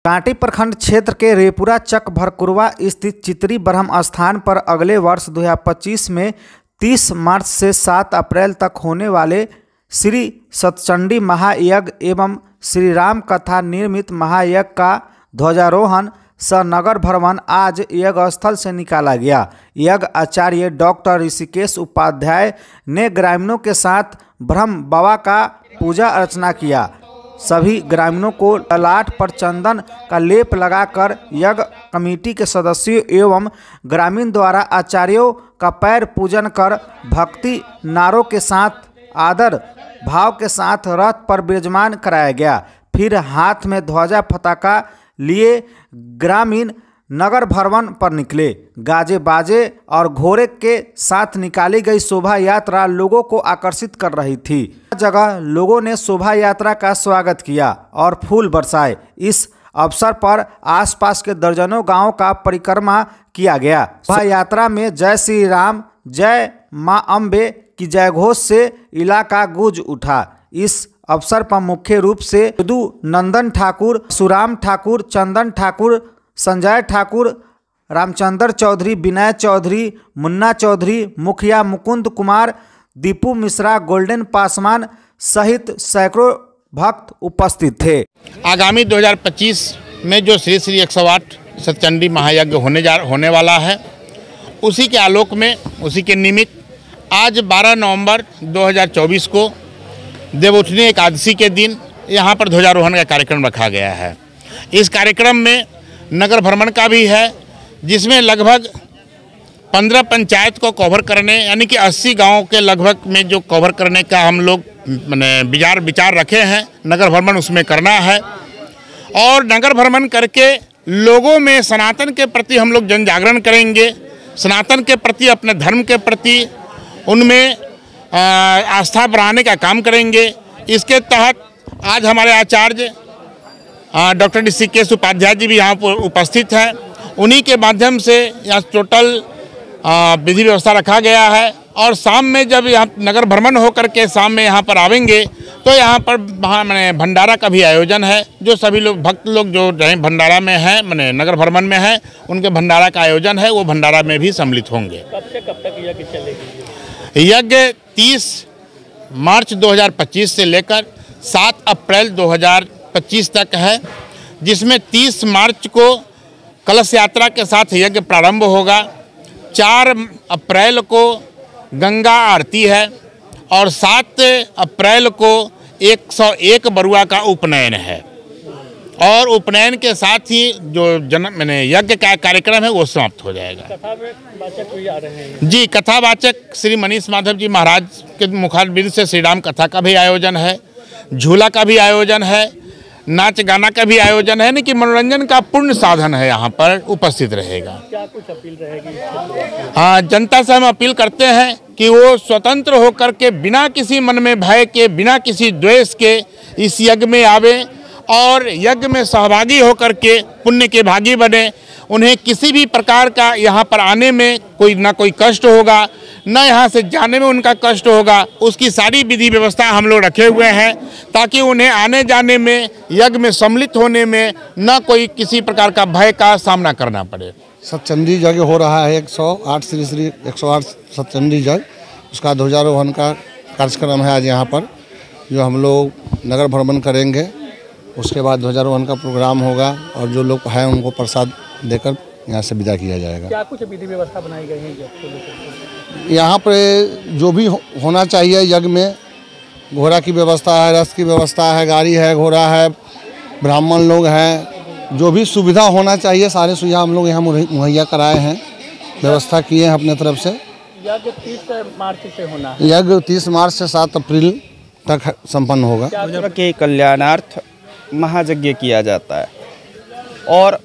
कांटी प्रखंड क्षेत्र के रेपुरा चक भरकुरवा स्थित चितरी ब्रह्म स्थान पर अगले वर्ष 2025 में 30 मार्च से 7 अप्रैल तक होने वाले श्री सतचंडी महायज्ञ एवं श्री राम कथा निर्मित महायज्ञ का ध्वजारोहण सह नगर भ्रमण आज यज्ञ स्थल से निकाला गया। यज्ञ आचार्य डॉक्टर ऋषिकेश उपाध्याय ने ग्रामीणों के साथ ब्रह्म बाबा का पूजा अर्चना किया। सभी ग्रामीणों को ललाट पर चंदन का लेप लगाकर यज्ञ कमेटी के सदस्यों एवं ग्रामीण द्वारा आचार्यों का पैर पूजन कर भक्ति नारों के साथ आदर भाव के साथ रथ पर विराजमान कराया गया। फिर हाथ में ध्वजा पताका लिए ग्रामीण नगर भ्रमण पर निकले। गाजे बाजे और घोड़े के साथ निकाली गई शोभा यात्रा लोगों को आकर्षित कर रही थी। हर जगह लोगों ने शोभा यात्रा का स्वागत किया और फूल बरसाए। इस अवसर पर आसपास के दर्जनों गांवों का परिक्रमा किया गया। शोभा यात्रा में जय श्री राम, जय मां अम्बे की जय घोष से इलाका गूंज उठा। इस अवसर पर मुख्य रूप से यदु नंदन ठाकुर, सुराम ठाकुर, चंदन ठाकुर, संजय ठाकुर, रामचंद्र चौधरी, विनय चौधरी, मुन्ना चौधरी, मुखिया मुकुंद कुमार, दीपू मिश्रा, गोल्डन पासवान सहित सैकड़ों भक्त उपस्थित थे। आगामी 2025 में जो श्री श्री 108 सतचंडी महायज्ञ होने वाला है, उसी के आलोक में, उसी के निमित्त आज 12 नवंबर 2024 को देवउठनी एकादशी के दिन यहाँ पर ध्वजारोहण का कार्यक्रम रखा गया है। इस कार्यक्रम में नगर भ्रमण का भी है, जिसमें लगभग 15 पंचायत को कवर करने, यानी कि 80 गांवों के लगभग में जो कवर करने का हम लोग विचार रखे हैं। नगर भ्रमण उसमें करना है और नगर भ्रमण करके लोगों में सनातन के प्रति हम लोग जन जागरण करेंगे। सनातन के प्रति, अपने धर्म के प्रति उनमें आस्था बढ़ाने का काम करेंगे। इसके तहत आज हमारे आचार्य डॉक्टर ऋषिकेश उपाध्याय जी भी यहाँ पर उपस्थित हैं। उन्हीं के माध्यम से यहाँ टोटल विधि व्यवस्था रखा गया है और शाम में जब यहाँ नगर भ्रमण होकर के शाम में यहाँ पर आवेंगे तो यहाँ पर भंडारा का भी आयोजन है। जो सभी लोग भक्त लोग जो भंडारा में हैं, नगर भ्रमण में हैं, उनके भंडारा का आयोजन है, वो भंडारा में भी सम्मिलित होंगे। कब से कब तक यज्ञ चलेगी? यज्ञ 30 मार्च 2025 से लेकर 7 अप्रैल 2025 तक है, जिसमें 30 मार्च को कलश यात्रा के साथ यज्ञ प्रारंभ होगा। 4 अप्रैल को गंगा आरती है और 7 अप्रैल को 101 बरुआ का उपनयन है और उपनयन के साथ ही जो यज्ञ का कार्यक्रम है वो समाप्त हो जाएगा। कथावाचक भी आ रहे हैं जी। कथावाचक श्री मनीष माधव जी महाराज के मुखारबिंद से श्री राम कथा का भी आयोजन है, झूला का भी आयोजन है, नाच गाना का भी आयोजन है, यानी कि मनोरंजन का पूर्ण साधन है यहाँ पर उपस्थित रहेगा। क्या कुछ अपील रहेगी? हाँ, जनता से हम अपील करते हैं कि वो स्वतंत्र होकर के बिना किसी मन में भय के, बिना किसी द्वेष के इस यज्ञ में आवे और यज्ञ में सहभागी होकर के पुण्य के भागी बने। उन्हें किसी भी प्रकार का यहाँ पर आने में कोई कष्ट होगा, न यहाँ से जाने में उनका कष्ट होगा। उसकी सारी विधि व्यवस्था हम लोग रखे हुए हैं ताकि उन्हें आने जाने में, यज्ञ में सम्मिलित होने में न कोई किसी प्रकार का भय का सामना करना पड़े। सतचंडी यज्ञ हो रहा है 108 श्री श्री 108 सतचंडी यज्ञ, उसका ध्वजारोहण का कार्यक्रम है आज यहाँ पर, जो हम लोग नगर भ्रमण करेंगे। उसके बाद ध्वजारोहण का प्रोग्राम होगा और जो लोग हैं उनको प्रसाद देकर यहाँ से विदा किया जाएगा। क्या कुछ विधि व्यवस्था बनाई गई है? यहाँ पर जो भी होना चाहिए यज्ञ में, घोड़ा की व्यवस्था है, रथ की व्यवस्था है, गाड़ी है, घोड़ा है, ब्राह्मण लोग हैं, जो भी सुविधा होना चाहिए सारे सुविधा हम लोग यहाँ मुहैया कराए हैं, व्यवस्था किए हैं अपने तरफ से। यज्ञ 30 मार्च से होना है। यज्ञ 30 मार्च से 7 अप्रैल तक संपन्न होगा। के कल्याणार्थ महायज्ञ किया जाता है और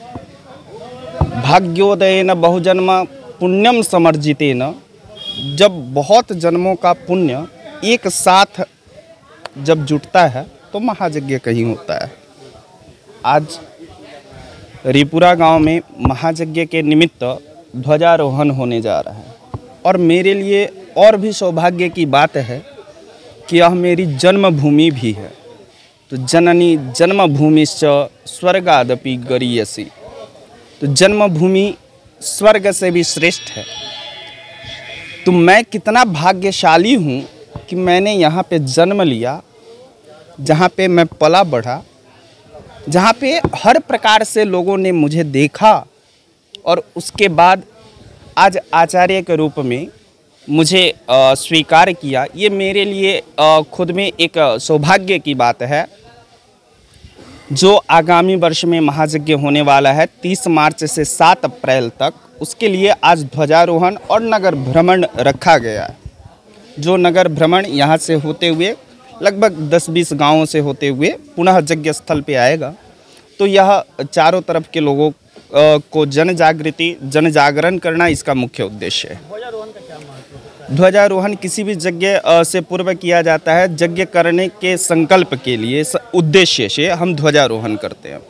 भाग्योदयेन बहुजन्म पुण्यम समर्जितेन, जब बहुत जन्मों का पुण्य एक साथ जब जुटता है तो महायज्ञ कहीं होता है। आज रेपुरा गांव में महायज्ञ के निमित्त ध्वजारोहण होने जा रहा है और मेरे लिए और भी सौभाग्य की बात है कि यह मेरी जन्मभूमि भी है। तो जननी जन्मभूमिश्च स्वर्गादपि गरीयसी। तो जन्मभूमि स्वर्ग से भी श्रेष्ठ है। तो मैं कितना भाग्यशाली हूँ कि मैंने यहाँ पे जन्म लिया, जहाँ पे मैं पला बढ़ा, जहाँ पे हर प्रकार से लोगों ने मुझे देखा और उसके बाद आज आचार्य के रूप में मुझे स्वीकार किया। ये मेरे लिए खुद में एक सौभाग्य की बात है। जो आगामी वर्ष में महायज्ञ होने वाला है 30 मार्च से 7 अप्रैल तक, उसके लिए आज ध्वजारोहण और नगर भ्रमण रखा गया है। जो नगर भ्रमण यहाँ से होते हुए लगभग 10-20 गांवों से होते हुए पुनः यज्ञ स्थल पे आएगा। तो यह चारों तरफ के लोगों को जन जागरण करना इसका मुख्य उद्देश्य है। ध्वजारोहण किसी भी यज्ञ से पूर्व किया जाता है। यज्ञ करने के संकल्प के लिए उद्देश्य से हम ध्वजारोहण करते हैं।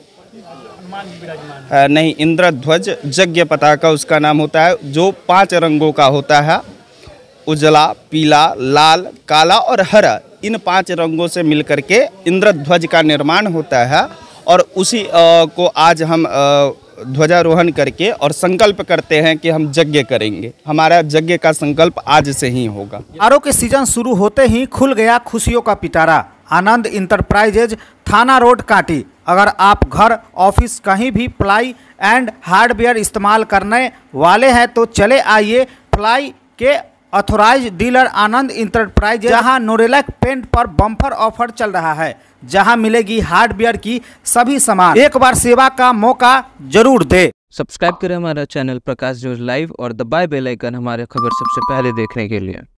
नहीं, इंद्रध्वज यज्ञ पताका उसका नाम होता है, जो 5 रंगों का होता है। उजला, पीला, लाल, काला और हरा, इन 5 रंगों से मिलकर के इंद्रध्वज का निर्माण होता है। और उसी को आज हम ध्वजारोहण करके और संकल्प करते हैं कि हम यज्ञ करेंगे। हमारा यज्ञ का संकल्प आज से ही होगा। त्योहारों के सीजन शुरू होते ही खुल गया खुशियों का पिटारा। आनंद इंटरप्राइजेज, थाना रोड, कांटी। अगर आप घर, ऑफिस, कहीं भी प्लाई एंड हार्डवेयर इस्तेमाल करने वाले हैं तो चले आइए प्लाई के ऑथोराइज डीलर आनंद इंटरप्राइजेज, जहां नोरेलैक पेंट पर बम्पर ऑफर चल रहा है, जहां मिलेगी हार्डवेयर की सभी सामान। एक बार सेवा का मौका जरूर दे। सब्सक्राइब करें हमारा चैनल प्रकाश न्यूज लाइव और दबाए बेल आइकन हमारे खबर सबसे पहले देखने के लिए।